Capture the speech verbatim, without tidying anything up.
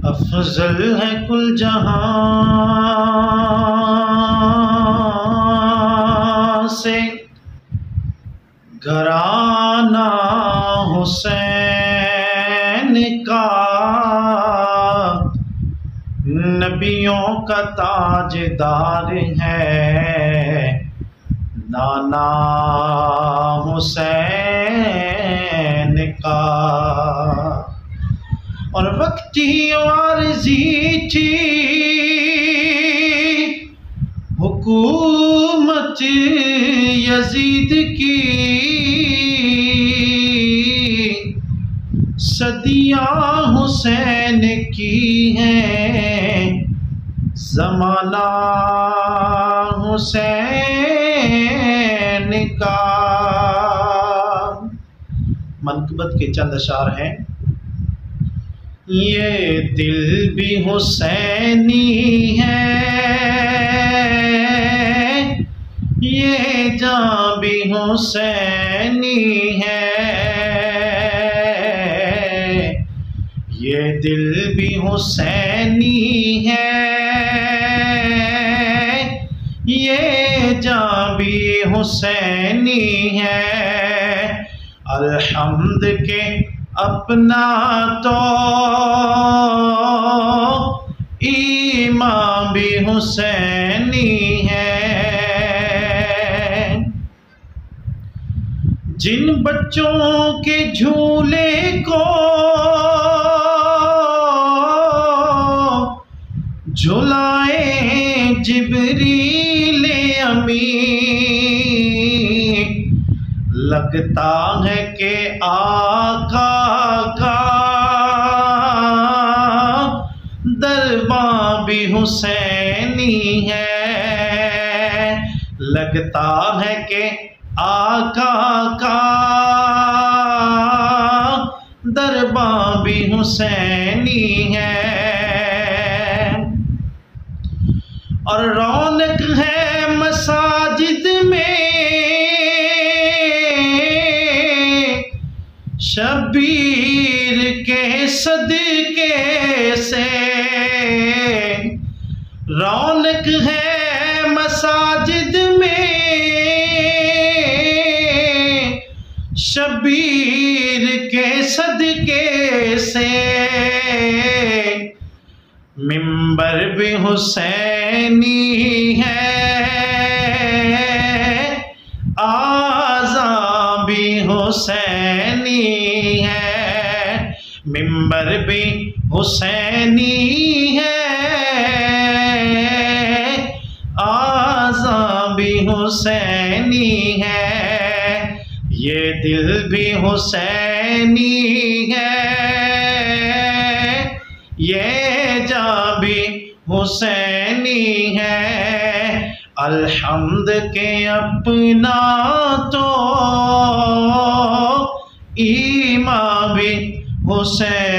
अफजल है कुल जहां से घराना हुसैन का, नबियों का ताजदार है नाना हुसैन का। और वक्ती वारजी थी हुकूमत यजीद की, सदियाँ हुसैन की हैं ज़माना हुसैन का। मनक़बत के चंद अशार हैं। ये दिल भी हुसैनी है, ये जान भी हुसैनी है, ये दिल भी हुसैनी है, ये जान भी हुसैनी है। अल्हम्द के अपना तो ईमान भी हुसैनी है। जिन बच्चों के झूले को झुलाए जिब्रील अमीन, लगता है कि आका का दरबार भी हुसैनी है, लगता है कि आका का दरबार भी हुसैनी है। और रौनक है मसाजिद में शबीर के सदके से, रौनक है मसाजिद में शबीर के सदके से। मिंबर भी हुसैनी है, आज़ा भी हुसैनी है, मिंबर भी हुसैनी है, आज़ा भी हुसैनी है, ये दिल भी हुसैनी है, ये जान भी हुसैनी है। अल्हम्द के अपना तो ईमान भी हुसैनी